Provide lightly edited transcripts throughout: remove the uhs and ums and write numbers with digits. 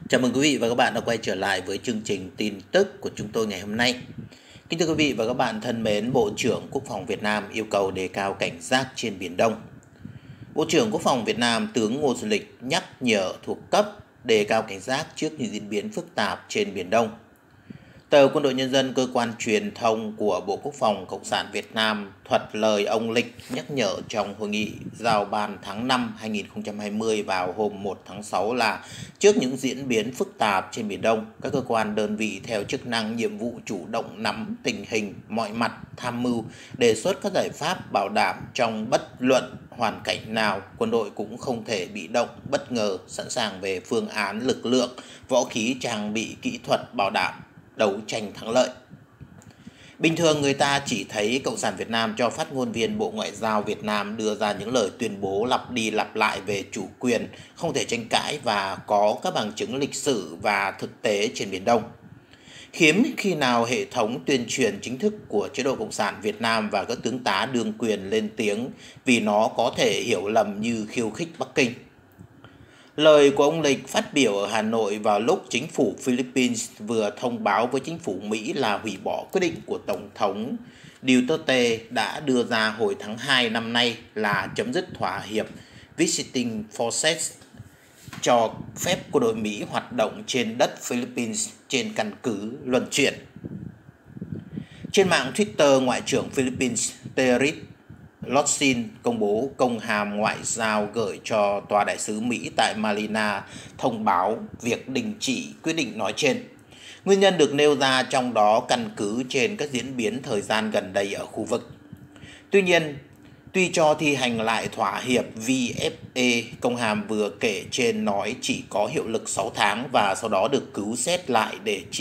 Chào mừng quý vị và các bạn đã quay trở lại với chương trình tin tức của chúng tôi ngày hôm nay. Kính thưa quý vị và các bạn thân mến, Bộ trưởng Quốc phòng Việt Nam yêu cầu đề cao cảnh giác trên Biển Đông. Bộ trưởng Quốc phòng Việt Nam tướng Ngô Xuân Lịch nhắc nhở thuộc cấp đề cao cảnh giác trước những diễn biến phức tạp trên Biển Đông. Tờ Quân đội Nhân dân, cơ quan truyền thông của Bộ Quốc phòng Cộng sản Việt Nam, thuật lời ông Lịch nhắc nhở trong hội nghị giao ban tháng 5 2020 vào hôm 1 tháng 6 là trước những diễn biến phức tạp trên Biển Đông, các cơ quan đơn vị theo chức năng nhiệm vụ chủ động nắm tình hình mọi mặt, tham mưu, đề xuất các giải pháp bảo đảm trong bất luận hoàn cảnh nào, quân đội cũng không thể bị động, bất ngờ, sẵn sàng về phương án lực lượng, võ khí, trang bị, kỹ thuật bảo đảm đấu tranh thắng lợi. Bình thường người ta chỉ thấy Cộng sản Việt Nam cho phát ngôn viên Bộ Ngoại giao Việt Nam đưa ra những lời tuyên bố lặp đi lặp lại về chủ quyền, không thể tranh cãi và có các bằng chứng lịch sử và thực tế trên Biển Đông. Hiếm khi nào hệ thống tuyên truyền chính thức của chế độ Cộng sản Việt Nam và các tướng tá đương quyền lên tiếng vì nó có thể hiểu lầm như khiêu khích Bắc Kinh. Lời của ông Lịch phát biểu ở Hà Nội vào lúc chính phủ Philippines vừa thông báo với chính phủ Mỹ là hủy bỏ quyết định của Tổng thống Duterte đã đưa ra hồi tháng 2 năm nay là chấm dứt thỏa hiệp Visiting Forces cho phép quân đội Mỹ hoạt động trên đất Philippines trên căn cứ luân chuyển. Trên mạng Twitter, Ngoại trưởng Philippines Terit Locsin công bố công hàm ngoại giao gửi cho Tòa đại sứ Mỹ tại Manila thông báo việc đình chỉ quyết định nói trên. Nguyên nhân được nêu ra trong đó căn cứ trên các diễn biến thời gian gần đây ở khu vực. Tuy nhiên, tuy cho thi hành lại thỏa hiệp VFA, công hàm vừa kể trên nói chỉ có hiệu lực 6 tháng và sau đó được cứu xét lại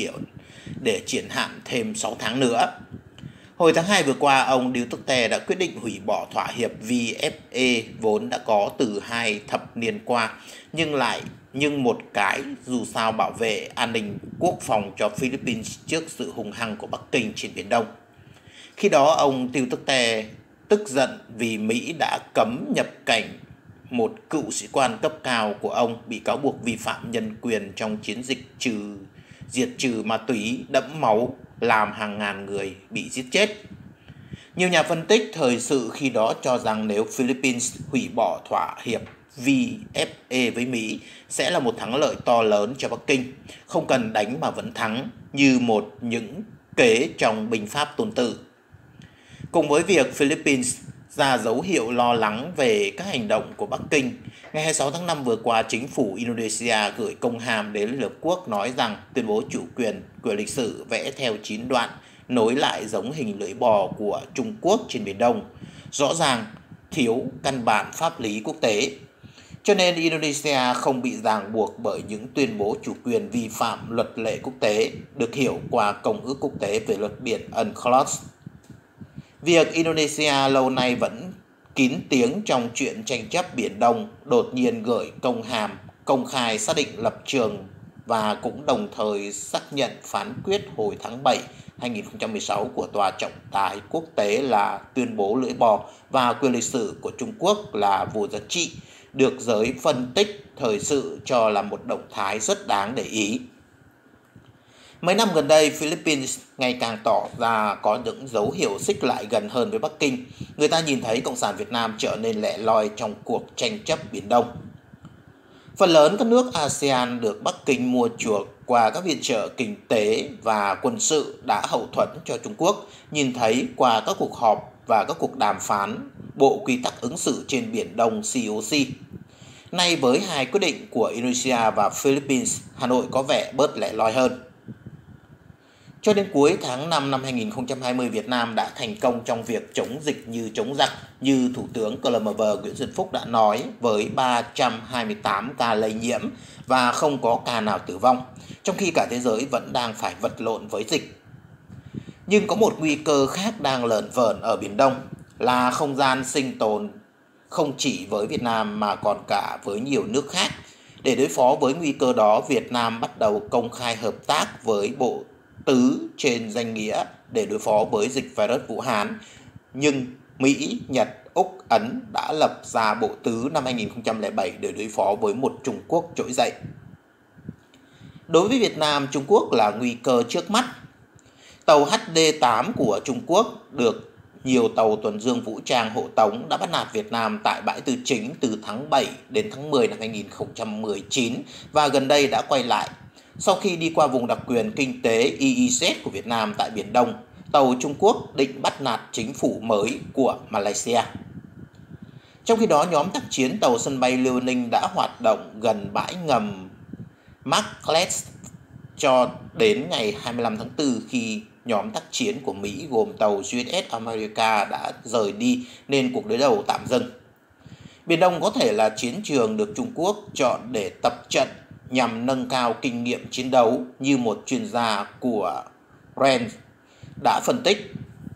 để triển hạn thêm 6 tháng nữa. Hồi tháng 2 vừa qua, ông Duterte đã quyết định hủy bỏ thỏa hiệp VFA vốn đã có từ 2 thập niên qua, nhưng một cái dù sao bảo vệ an ninh quốc phòng cho Philippines trước sự hung hăng của Bắc Kinh trên Biển Đông. Khi đó, ông Duterte tức giận vì Mỹ đã cấm nhập cảnh một cựu sĩ quan cấp cao của ông bị cáo buộc vi phạm nhân quyền trong chiến dịch diệt trừ ma túy đẫm máu, làm hàng ngàn người bị giết chết. Nhiều nhà phân tích thời sự khi đó cho rằng nếu Philippines hủy bỏ thỏa hiệp VFA với Mỹ sẽ là một thắng lợi to lớn cho Bắc Kinh, không cần đánh mà vẫn thắng, như những kế trong binh pháp Tôn Tử. Cùng với việc Philippines ra dấu hiệu lo lắng về các hành động của Bắc Kinh, ngày 26 tháng 5 vừa qua, chính phủ Indonesia gửi công hàm đến Liên Hợp Quốc nói rằng tuyên bố chủ quyền của lịch sử vẽ theo 9 đoạn nối lại giống hình lưỡi bò của Trung Quốc trên Biển Đông, rõ ràng thiếu căn bản pháp lý quốc tế. Cho nên Indonesia không bị ràng buộc bởi những tuyên bố chủ quyền vi phạm luật lệ quốc tế, được hiểu qua Công ước Quốc tế về luật biển UNCLOS. Việc Indonesia lâu nay vẫn kín tiếng trong chuyện tranh chấp Biển Đông đột nhiên gửi công hàm công khai xác định lập trường và cũng đồng thời xác nhận phán quyết hồi tháng 7 2016 của Tòa trọng tài quốc tế là tuyên bố lưỡi bò và quyền lịch sử của Trung Quốc là vô giá trị, được giới phân tích thời sự cho là một động thái rất đáng để ý. Mấy năm gần đây, Philippines ngày càng tỏ ra có những dấu hiệu xích lại gần hơn với Bắc Kinh. Người ta nhìn thấy Cộng sản Việt Nam trở nên lẻ loi trong cuộc tranh chấp Biển Đông. Phần lớn các nước ASEAN được Bắc Kinh mua chuộc qua các viện trợ kinh tế và quân sự đã hậu thuẫn cho Trung Quốc, nhìn thấy qua các cuộc họp và các cuộc đàm phán Bộ Quy tắc ứng xử trên Biển Đông COC. Nay với hai quyết định của Indonesia và Philippines, Hà Nội có vẻ bớt lẻ loi hơn. Cho đến cuối tháng 5 năm 2020, Việt Nam đã thành công trong việc chống dịch như chống giặc, như Thủ tướng CLMV Nguyễn Xuân Phúc đã nói, với 328 ca lây nhiễm và không có ca nào tử vong, trong khi cả thế giới vẫn đang phải vật lộn với dịch. Nhưng có một nguy cơ khác đang lởn vởn ở Biển Đông là không gian sinh tồn không chỉ với Việt Nam mà còn cả với nhiều nước khác. Để đối phó với nguy cơ đó, Việt Nam bắt đầu công khai hợp tác với Bộ Tứ trên danh nghĩa để đối phó với dịch virus Vũ Hán. Nhưng Mỹ, Nhật, Úc, Ấn đã lập ra Bộ Tứ năm 2007 để đối phó với một Trung Quốc trỗi dậy. Đối với Việt Nam, Trung Quốc là nguy cơ trước mắt. Tàu HD-8 của Trung Quốc được nhiều tàu tuần dương vũ trang hộ tống đã bắt nạt Việt Nam tại bãi Tư Chính từ tháng 7 đến tháng 10 năm 2019 và gần đây đã quay lại. Sau khi đi qua vùng đặc quyền kinh tế EEZ của Việt Nam tại Biển Đông, tàu Trung Quốc định bắt nạt chính phủ mới của Malaysia. Trong khi đó, nhóm tác chiến tàu sân bay Liêu Ninh đã hoạt động gần bãi ngầm Marklet cho đến ngày 25 tháng 4 khi nhóm tác chiến của Mỹ gồm tàu USS America đã rời đi nên cuộc đối đầu tạm dừng. Biển Đông có thể là chiến trường được Trung Quốc chọn để tập trận nhằm nâng cao kinh nghiệm chiến đấu như một chuyên gia của RAND đã phân tích.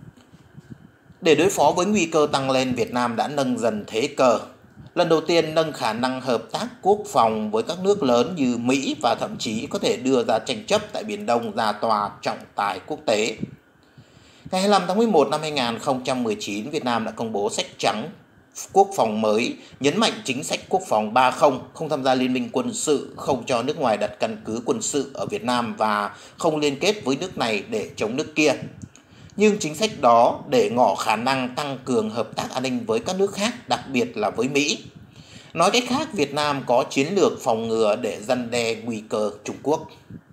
Để đối phó với nguy cơ tăng lên, Việt Nam đã nâng dần thế cờ. Lần đầu tiên nâng khả năng hợp tác quốc phòng với các nước lớn như Mỹ và thậm chí có thể đưa ra tranh chấp tại Biển Đông ra tòa trọng tài quốc tế. Ngày 25 tháng 11 năm 2019, Việt Nam đã công bố sách trắng quốc phòng mới, nhấn mạnh chính sách quốc phòng 3-0, không tham gia liên minh quân sự, không cho nước ngoài đặt căn cứ quân sự ở Việt Nam và không liên kết với nước này để chống nước kia. Nhưng chính sách đó để ngỏ khả năng tăng cường hợp tác an ninh với các nước khác, đặc biệt là với Mỹ. Nói cách khác, Việt Nam có chiến lược phòng ngừa để răn đe nguy cơ Trung Quốc.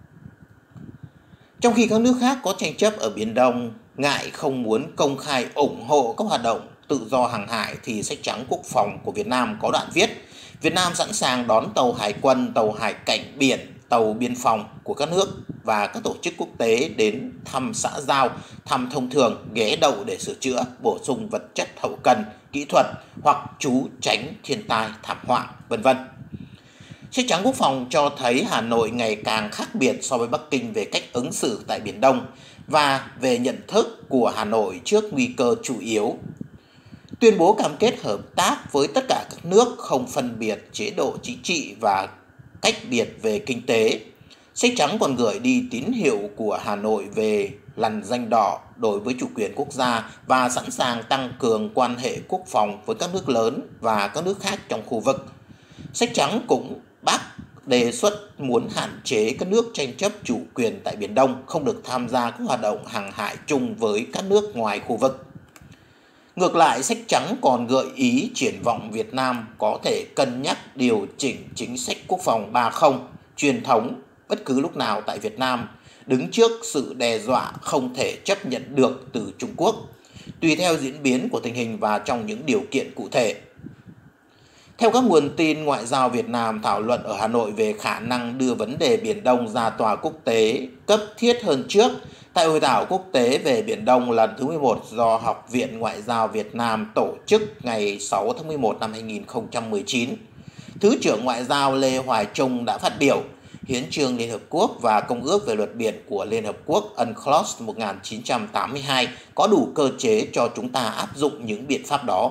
Trong khi các nước khác có tranh chấp ở Biển Đông, ngại không muốn công khai ủng hộ các hoạt động tự do hàng hải thì sách trắng quốc phòng của Việt Nam có đoạn viết Việt Nam sẵn sàng đón tàu hải quân, tàu hải cảnh biển, tàu biên phòng của các nước và các tổ chức quốc tế đến thăm xã giao, thăm thông thường, ghé đậu để sửa chữa, bổ sung vật chất hậu cần, kỹ thuật hoặc trú tránh thiên tai, thảm họa, v.v. Sách trắng quốc phòng cho thấy Hà Nội ngày càng khác biệt so với Bắc Kinh về cách ứng xử tại Biển Đông và về nhận thức của Hà Nội trước nguy cơ chủ yếu. Tuyên bố cam kết hợp tác với tất cả các nước không phân biệt chế độ chính trị và cách biệt về kinh tế. Sách trắng còn gửi đi tín hiệu của Hà Nội về lằn ranh đỏ đối với chủ quyền quốc gia và sẵn sàng tăng cường quan hệ quốc phòng với các nước lớn và các nước khác trong khu vực. Sách trắng cũng bác đề xuất muốn hạn chế các nước tranh chấp chủ quyền tại Biển Đông không được tham gia các hoạt động hàng hải chung với các nước ngoài khu vực. Ngược lại, sách trắng còn gợi ý triển vọng Việt Nam có thể cân nhắc điều chỉnh chính sách quốc phòng 3-0 truyền thống bất cứ lúc nào tại Việt Nam, đứng trước sự đe dọa không thể chấp nhận được từ Trung Quốc, tùy theo diễn biến của tình hình và trong những điều kiện cụ thể. Theo các nguồn tin, Ngoại giao Việt Nam thảo luận ở Hà Nội về khả năng đưa vấn đề Biển Đông ra tòa quốc tế cấp thiết hơn trước tại Hội thảo quốc tế về Biển Đông lần thứ 11 do Học viện Ngoại giao Việt Nam tổ chức ngày 6 tháng 11 năm 2019. Thứ trưởng Ngoại giao Lê Hoài Trung đã phát biểu, Hiến chương Liên Hợp Quốc và Công ước về luật biển của Liên Hợp Quốc UNCLOS 1982 có đủ cơ chế cho chúng ta áp dụng những biện pháp đó.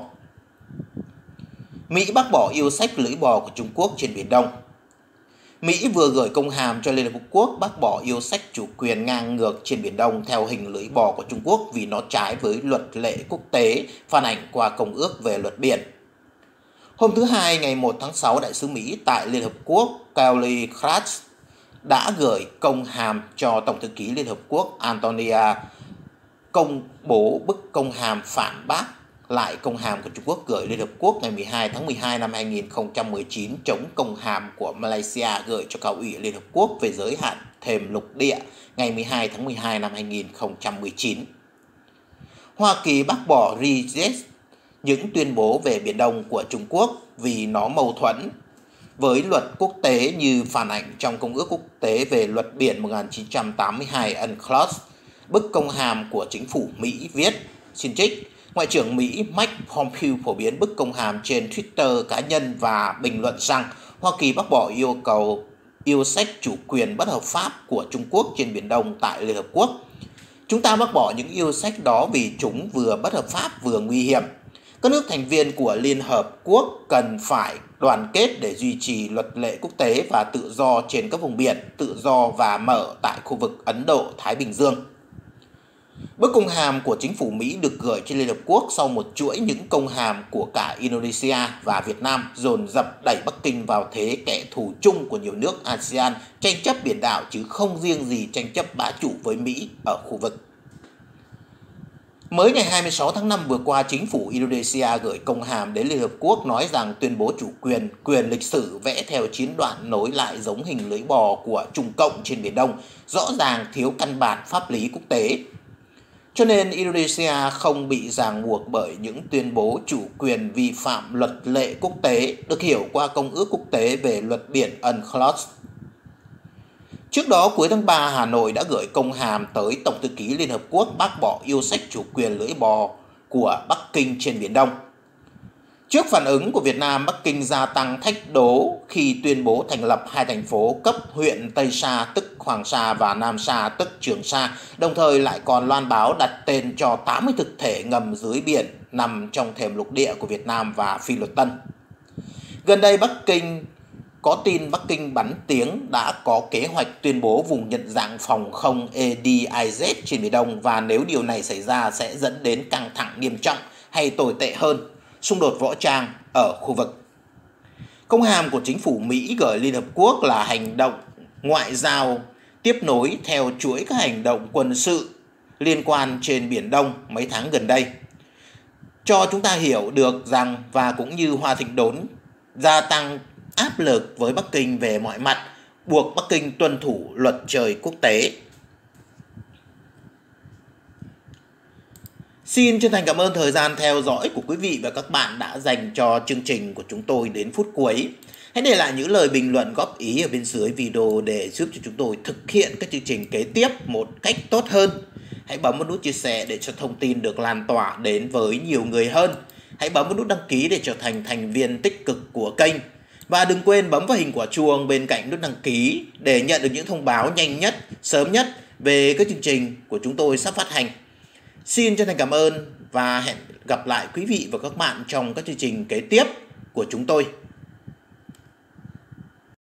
Mỹ bác bỏ yêu sách lưỡi bò của Trung Quốc trên Biển Đông. Mỹ vừa gửi công hàm cho Liên Hợp Quốc bác bỏ yêu sách chủ quyền ngang ngược trên Biển Đông theo hình lưỡi bò của Trung Quốc vì nó trái với luật lệ quốc tế phản ảnh qua Công ước về luật biển. Hôm thứ Hai, ngày 1 tháng 6, Đại sứ Mỹ tại Liên Hợp Quốc Kelly Craft đã gửi công hàm cho Tổng thư ký Liên Hợp Quốc Antonia công bố bức công hàm phản bác lại công hàm của Trung Quốc gửi Liên Hợp Quốc ngày 12 tháng 12 năm 2019 chống công hàm của Malaysia gửi cho Cao ủy Liên Hợp Quốc về giới hạn thềm lục địa ngày 12 tháng 12 năm 2019. Hoa Kỳ bác bỏ reject những tuyên bố về Biển Đông của Trung Quốc vì nó mâu thuẫn với luật quốc tế như phản ảnh trong Công ước quốc tế về luật biển 1982 UNCLOS. Bức công hàm của chính phủ Mỹ viết, xin trích, Ngoại trưởng Mỹ Mike Pompeo phổ biến bức công hàm trên Twitter cá nhân và bình luận rằng Hoa Kỳ bác bỏ yêu sách chủ quyền bất hợp pháp của Trung Quốc trên Biển Đông tại Liên Hợp Quốc. Chúng ta bác bỏ những yêu sách đó vì chúng vừa bất hợp pháp vừa nguy hiểm. Các nước thành viên của Liên Hợp Quốc cần phải đoàn kết để duy trì luật lệ quốc tế và tự do trên các vùng biển, tự do và mở tại khu vực Ấn Độ-Thái Bình Dương. Bức công hàm của chính phủ Mỹ được gửi trên Liên Hợp Quốc sau một chuỗi những công hàm của cả Indonesia và Việt Nam dồn dập đẩy Bắc Kinh vào thế kẻ thù chung của nhiều nước ASEAN tranh chấp biển đảo, chứ không riêng gì tranh chấp bá chủ với Mỹ ở khu vực. Mới ngày 26 tháng 5 vừa qua, chính phủ Indonesia gửi công hàm đến Liên Hợp Quốc nói rằng tuyên bố chủ quyền lịch sử vẽ theo chiến đoạn nối lại giống hình lưới bò của Trung Cộng trên Biển Đông rõ ràng thiếu căn bản pháp lý quốc tế. Cho nên Indonesia không bị ràng buộc bởi những tuyên bố chủ quyền vi phạm luật lệ quốc tế được hiểu qua Công ước Quốc tế về luật biển UNCLOS. Trước đó, cuối tháng 3, Hà Nội đã gửi công hàm tới Tổng thư ký Liên Hợp Quốc bác bỏ yêu sách chủ quyền lưỡi bò của Bắc Kinh trên Biển Đông. Trước phản ứng của Việt Nam, Bắc Kinh gia tăng thách đố khi tuyên bố thành lập hai thành phố cấp huyện Tây Sa tức Hoàng Sa và Nam Sa tức Trường Sa, đồng thời lại còn loan báo đặt tên cho 80 thực thể ngầm dưới biển nằm trong thềm lục địa của Việt Nam và Phi Luật Tân. Gần đây, có tin Bắc Kinh bắn tiếng đã có kế hoạch tuyên bố vùng nhận dạng phòng không EDIZ trên Biển Đông, và nếu điều này xảy ra sẽ dẫn đến căng thẳng nghiêm trọng hay tồi tệ hơn, xung đột võ trang ở khu vực. Công hàm của chính phủ Mỹ gửi Liên Hợp Quốc là hành động ngoại giao tiếp nối theo chuỗi các hành động quân sự liên quan trên Biển Đông mấy tháng gần đây, cho chúng ta hiểu được rằng và cũng như Hoa Thịnh Đốn gia tăng áp lực với Bắc Kinh về mọi mặt, buộc Bắc Kinh tuân thủ luật trời quốc tế. Xin chân thành cảm ơn thời gian theo dõi của quý vị và các bạn đã dành cho chương trình của chúng tôi đến phút cuối. Hãy để lại những lời bình luận góp ý ở bên dưới video để giúp cho chúng tôi thực hiện các chương trình kế tiếp một cách tốt hơn. Hãy bấm vào nút chia sẻ để cho thông tin được lan tỏa đến với nhiều người hơn. Hãy bấm vào nút đăng ký để trở thành thành viên tích cực của kênh. Và đừng quên bấm vào hình quả chuông bên cạnh nút đăng ký để nhận được những thông báo nhanh nhất, sớm nhất về các chương trình của chúng tôi sắp phát hành. Xin chân thành cảm ơn và hẹn gặp lại quý vị và các bạn trong các chương trình kế tiếp của chúng tôi.